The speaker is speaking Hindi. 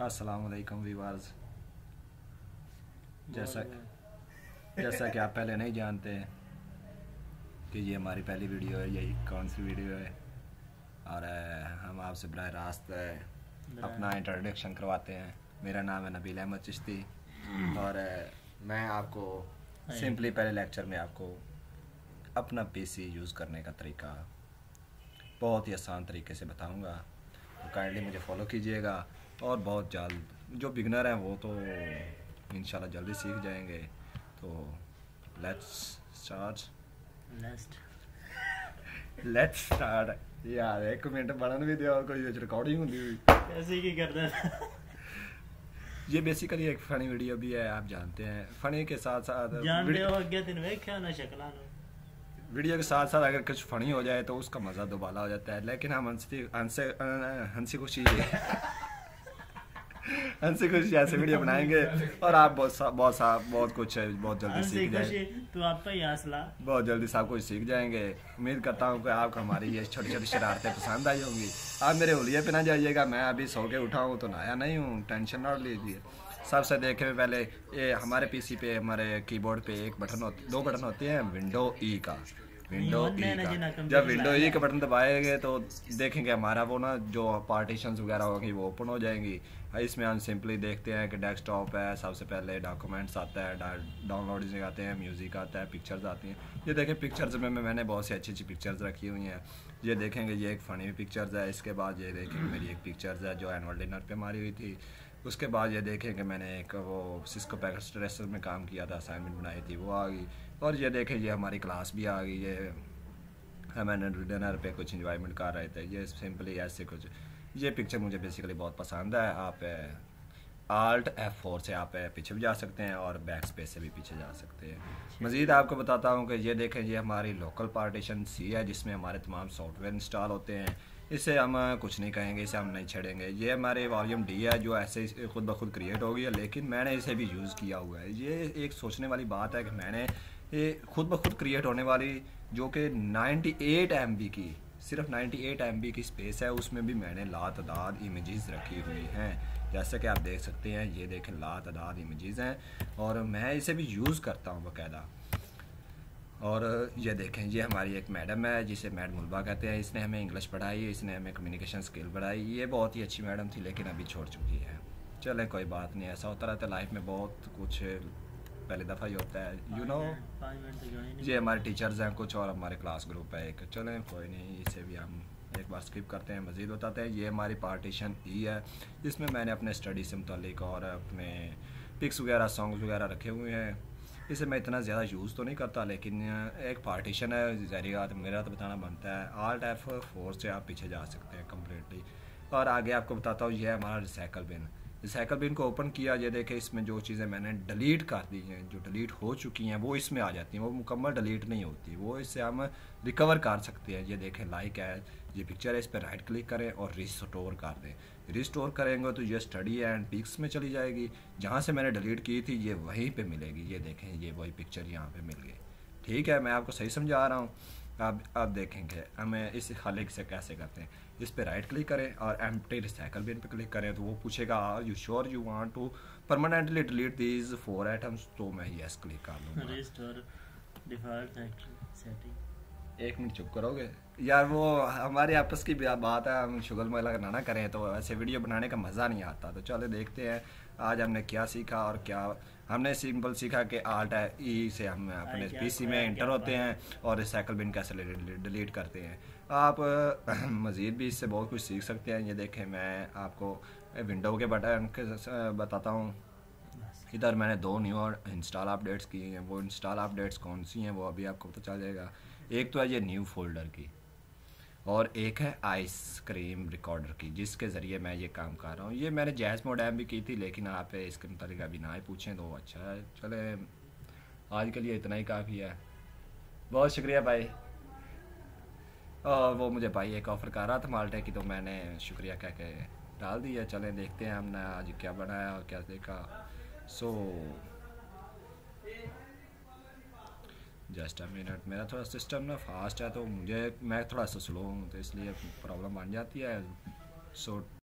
अस्सलाम वालेकुम व्यूअर्स। जैसा जैसा कि आप पहले नहीं जानते कि ये हमारी पहली वीडियो है, यही कौन सी वीडियो है, और हम आपसे बराह रास्त अपना इंट्रोडक्शन करवाते हैं। मेरा नाम है नबील अहमद चिश्ती और मैं आपको सिंपली पहले लेक्चर में आपको अपना पीसी यूज़ करने का तरीका बहुत ही आसान तरीके से बताऊंगा, तो काइंडली मुझे फॉलो कीजिएगा। और बहुत जल्द जो बिगनर हैं वो तो इंशाल्लाह जल्दी सीख जाएंगे। तो लेट्स स्टार्ट यार, एक मिनट बनन भी दिया, कोई रिकॉर्डिंग होती हुई ऐसे ही करना है। ये बेसिकली एक फनी वीडियो भी है, आप जानते हैं। फनी के साथ साथ वीडियो के साथ साथ अगर कुछ फनी हो जाए तो उसका मज़ा दोबारा हो जाता है, लेकिन हम हंसी खुशी हंसी खुशी ऐसे वीडियो बनाएंगे और आप बहुत कुछ बहुत जल्दी सीख जाएंगे। तो आपका ही हौसला बहुत जल्दी सब कुछ सीख जाएंगे। उम्मीद करता हूँ कि आपको हमारी ये छोटी छोटी शरारतें पसंद आई होंगी। आप मेरे हुलिये पे ना जाइएगा, मैं अभी सो के उठा हूँ तो नहाया नहीं हूँ, टेंशन ना लीजिए। सबसे देखे में पहले ये हमारे पीसी पे, हमारे कीबोर्ड पे दो बटन होते हैं, विंडो ई का। जब विंडो ई का बटन दबाएंगे तो देखेंगे हमारा वो ना जो पार्टीशंस वगैरह होगी वो ओपन हो जाएंगी। इसमें हम सिंपली देखते हैं कि डेस्कटॉप है, सबसे पहले डॉक्यूमेंट्स आता है, डाउनलोडिंग आते हैं, म्यूज़िक आता है, पिक्चर्स आती हैं। ये देखें पिक्चर्स में मैंने बहुत सी अच्छी अच्छी पिक्चर्स रखी हुई हैं। ये देखेंगे ये एक फ़नी पिक्चर्स है। इसके बाद ये देखेंगे मेरी एक पिक्चर्स है जो एनुअल डिनर पे मारी हुई थी। उसके बाद ये देखेंगे मैंने एक वो सिस्को पैकेट स्ट्रेसर में काम किया था, असाइनमेंट बनाई थी, वो आ गई। और ये देखें ये हमारी क्लास भी आ गई। ये मैंने डिनर पे कुछ इंजॉयमेंट कर रहे थे। ये सिंपली ऐसे कुछ, ये पिक्चर मुझे बेसिकली बहुत पसंद है। आप Alt F4 से आप पीछे भी जा सकते हैं और बैक स्पेस से भी पीछे जा सकते हैं। मज़ीद आपको बताता हूँ कि ये देखें ये हमारी लोकल पार्टीशन सी है जिसमें हमारे तमाम सॉफ्टवेयर इंस्टॉल होते हैं। इसे हम कुछ नहीं कहेंगे, इसे हम नहीं छेड़ेंगे। ये हमारे वॉल्यूम डी है जो ऐसे खुद ब खुद क्रिएट हो गई है, लेकिन मैंने इसे भी यूज़ किया हुआ है। ये एक सोचने वाली बात है कि मैंने ये खुद ब खुद क्रिएट होने वाली जो कि 98 MB की, सिर्फ 98 MB की स्पेस है, उसमें भी मैंने लातादाद इमेजेस रखी हुई हैं। जैसे कि आप देख सकते हैं, ये देखें लातादाद इमेजेस हैं और मैं इसे भी यूज़ करता हूँ बाकायदा। और ये देखें ये हमारी एक मैडम है जिसे मैडम मुलबा कहते हैं। इसने हमें इंग्लिश पढ़ाई, इसने हमें कम्युनिकेशन स्किल बढ़ाई। ये बहुत ही अच्छी मैडम थी लेकिन अभी छोड़ चुकी है। चलें कोई बात नहीं, ऐसा होता रहता है लाइफ में, बहुत कुछ पहली दफ़ा ही होता है, यू नो। ये हमारे टीचर्स हैं कुछ और हमारे क्लास ग्रुप है एक। चलें कोई नहीं, इसे भी हम एक बार स्किप करते हैं, मज़ीद बताते हैं। ये हमारी पार्टीशन ई है जिसमें मैंने अपने स्टडी से मुतालिक और अपने पिक्स वगैरह, सॉन्ग्स वगैरह रखे हुए हैं। इसे मैं इतना ज़्यादा यूज़ तो नहीं करता, लेकिन एक पार्टीशन है, ज़ाहिर बात मेरा तो बताना बनता है। Alt F4 से आप पीछे जा सकते हैं कम्प्लीटली। और आगे आपको बताता हूँ, ये है हमारा रिसाइकल बिन। रिसाइकल बिन को ओपन किया, ये देखें इसमें जो चीज़ें मैंने डिलीट कर दी हैं, जो डिलीट हो चुकी हैं वो इसमें आ जाती हैं। वो मुकम्मल डिलीट नहीं होती, वो इससे हम रिकवर कर सकते हैं। ये देखें लाइक है, ये पिक्चर है, इस पर राइट क्लिक करें और रिस्टोर कर दें। रिस्टोर करेंगे तो ये स्टडी एंड पिक्स में चली जाएगी। जहाँ से मैंने डिलीट की थी ये वहीं पे मिलेगी। ये देखें ये वही पिक्चर यहाँ पे मिल गई। ठीक है, मैं आपको सही समझा रहा हूँ। आप देखेंगे हमें इस खाली से कैसे करते हैं। इस पे राइट क्लिक करें और एम्प्टी रिसाइकल बिन पे क्लिक करें तो वो पूछेगा are you sure you want to permanently delete these 4 items. तो मैं यस क्लिक कर लूँगा। Restore default setting. एक मिनट चुप करोगे यार, वो हमारी आपस की बात है, हम शुगल मैला ना करें तो ऐसे वीडियो बनाने का मज़ा नहीं आता। तो चलो देखते हैं आज हमने क्या सीखा। और क्या हमने सिंपल सीखा कि Alt E से हम अपने पीसी में इंटर होते हैं और रिसाइकल बिन कैसे डिलीट करते हैं। आप मज़ीद भी इससे बहुत कुछ सीख सकते हैं। ये देखें मैं आपको विंडो के बटन बताता हूँ। इधर मैंने 2 न्यू इंस्टॉल अपडेट्स की हैं। वो इंस्टॉल अपडेट्स कौन सी हैं वो अभी आपको पता चल जाएगा। एक तो है ये न्यू फोल्डर की और एक है आइसक्रीम रिकॉर्डर की, जिसके ज़रिए मैं ये काम कर रहा हूँ। ये मैंने जैज़ मोडेम भी की थी, लेकिन आप इसके मुताबिक अभी ना ही पूछें तो अच्छा है। चले आज के लिए इतना ही काफ़ी है। बहुत शुक्रिया भाई। और वो मुझे भाई एक ऑफ़र कर रहा था माल्टे की, तो मैंने शुक्रिया कह के डाल दिया। चलें देखते हैं हमने आज क्या बनाया और क्या देखा। सो जस्ट अ मिनट, मेरा थोड़ा सिस्टम ना फास्ट है तो मैं थोड़ा सा स्लो हूँ तो इसलिए प्रॉब्लम बन जाती है। सो